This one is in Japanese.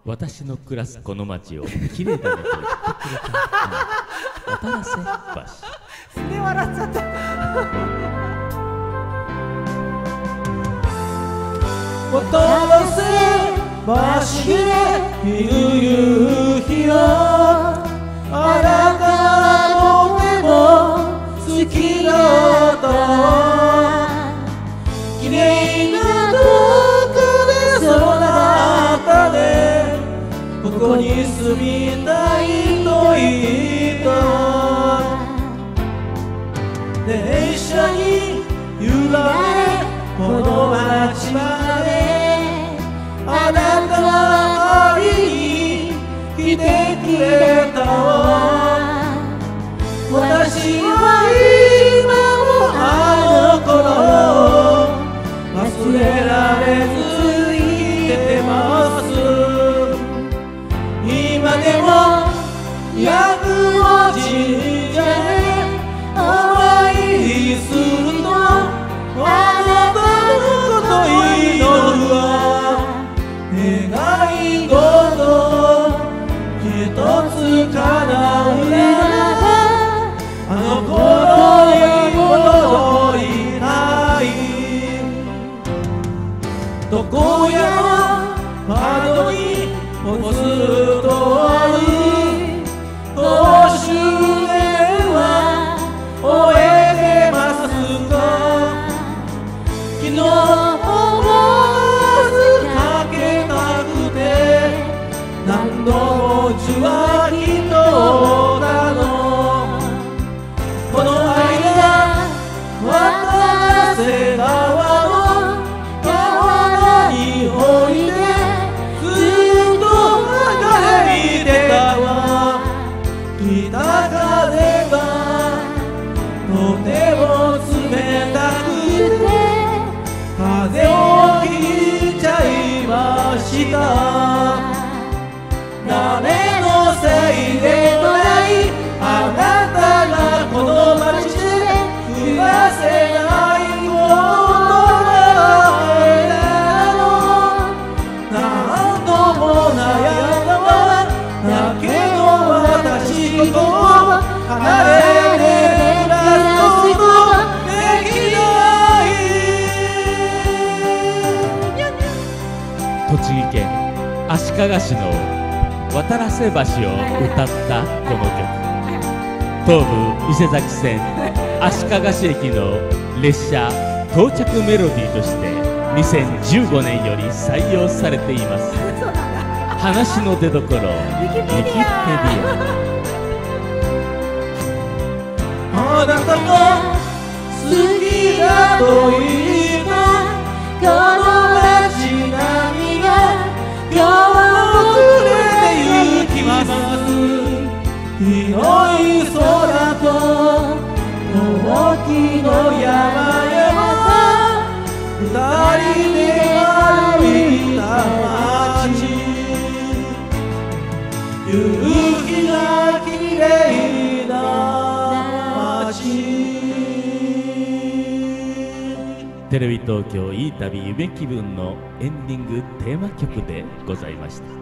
私の暮らすこの町をきれいだねと言ってくれた渡良瀬橋。 すげえ笑っちゃった。渡良瀬橋で見る夕日を、あなたの手も好きだった。綺麗な遠くでそなたでここに住みたいと言った。電車に揺られこの街まであなたが会いに来てくれたわ。私は今もあの頃忘れられず生きてます。今でも八雲神社でお参りするとあなたのこと祈るわ。願い事一つ叶うならあの頃に戻りたい。床屋の窓にポストあり公衆電話終えてますか。昨日思わずかけたくて何度も受話器取ったの。この間渡良瀬川の川に降りてずっと眺めてたわ。北風がとても冷たくて風邪をひいちゃいました。誰のせいでもないあなたがこの街で暮らせないことはなの。何度も悩んだわ。だけど私と離れて暮らすことはできない。 栃木県足利市の渡良瀬橋を歌ったこの曲、東武伊勢崎線足利市駅の列車到着メロディーとして2015年より採用されています。話の出どころウィキペディア。 あなたが好きだと言ったこの街並みが今日遅れてゆきます。広い空と遠きの山々二人で歩いた街。夕日がきれいな街。 テレビ東京いい旅夢気分のエンディングテーマ曲でございました。